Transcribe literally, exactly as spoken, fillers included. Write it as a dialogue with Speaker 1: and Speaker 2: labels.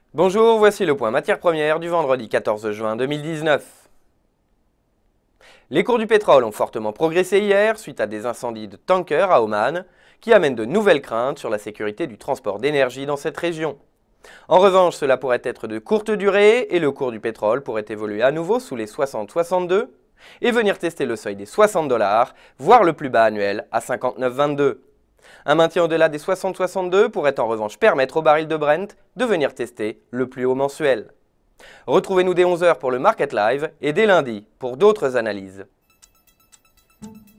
Speaker 1: Bonjour, voici le point matières premières du vendredi quatorze juin deux mille dix-neuf. Les cours du pétrole ont fortement progressé hier suite à des incendies de tankers à Oman qui amènent de nouvelles craintes sur la sécurité du transport d'énergie dans cette région. En revanche, cela pourrait être de courte durée et le cours du pétrole pourrait évoluer à nouveau sous les soixante soixante-deux et venir tester le seuil des soixante dollars, voire le plus bas annuel à cinquante-neuf vingt-deux. Un maintien au-delà des soixante soixante-deux pourrait en revanche permettre au baril de Brent de venir tester le plus haut mensuel. Retrouvez-nous dès onze heures pour le Market Live et dès lundi pour d'autres analyses.